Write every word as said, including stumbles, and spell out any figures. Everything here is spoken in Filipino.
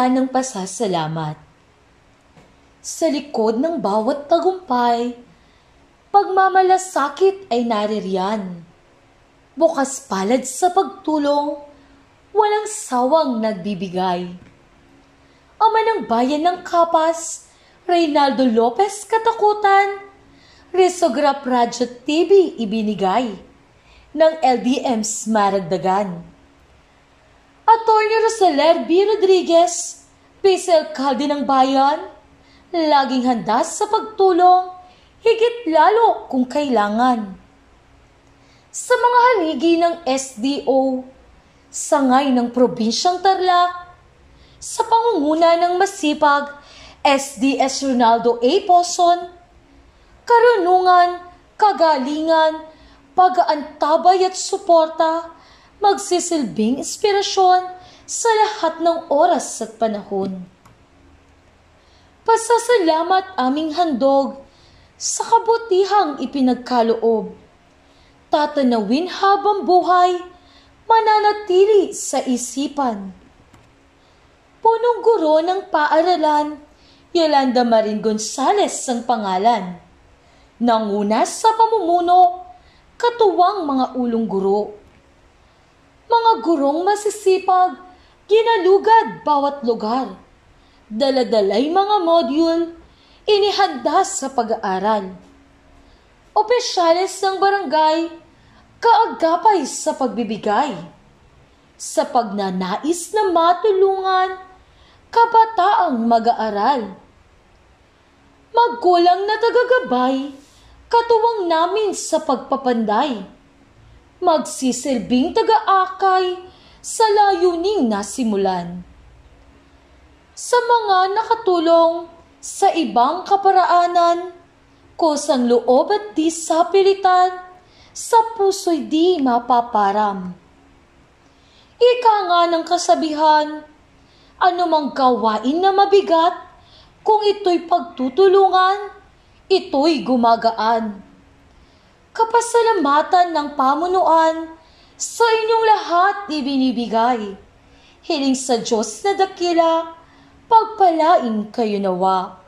tanda ng pasasalamat. Sa likod ng bawat tagumpay, pagmamalasakit ay naririyan. Bukas palad sa pagtulong, walang sawang nagbibigay. Ama ng bayan ng Capas, Reynaldo Lopez Katakutan, Risograph Radyo T V ibinigay ng L D M's Maragdagan. Attorney Rosaler B. Rodriguez, Vice Alcalde ng Bayan, laging handa sa pagtulong, higit lalo kung kailangan. Sa mga haligi ng S D O, sangay ng probinsyang Tarlac, sa pangunguna ng masipag S D S Ronaldo A. Poson, karunungan, kagalingan, pag-aantabay at suporta, magsisilbing inspirasyon sa lahat ng oras at panahon. Pasasalamat aming handog sa kabutihang ipinagkaloob. Tatanawin habang buhay, mananatili sa isipan. Punong guro ng paaralan, Yolanda Marin Gonzales ang pangalan. Nanguna sa pamumuno, katuwang mga ulong guro. Mga gurong masisipag, ginalugad bawat lugar. Daladalay mga module, inihanda sa pag-aaral. Opisyales ng barangay, kaagapay sa pagbibigay. Sa pagnanais na matulungan, kabataang mag-aaral. Magkulang na tagagabay, katuwang namin sa pagpapanday. Magsisilbing taga-akay sa layuning nasimulan. Sa mga nakatulong sa ibang kaparaanan, kusang loob at di sapilitan, sa puso'y di mapaparam. Ika nga ng kasabihan, anumang gawain na mabigat, kung ito'y pagtutulungan, ito'y gumagaan. Kapasalamatan ng pamunuan, sa inyong lahat ibinibigay. Hiling sa Diyos na dakila, pagpalain kayo nawa.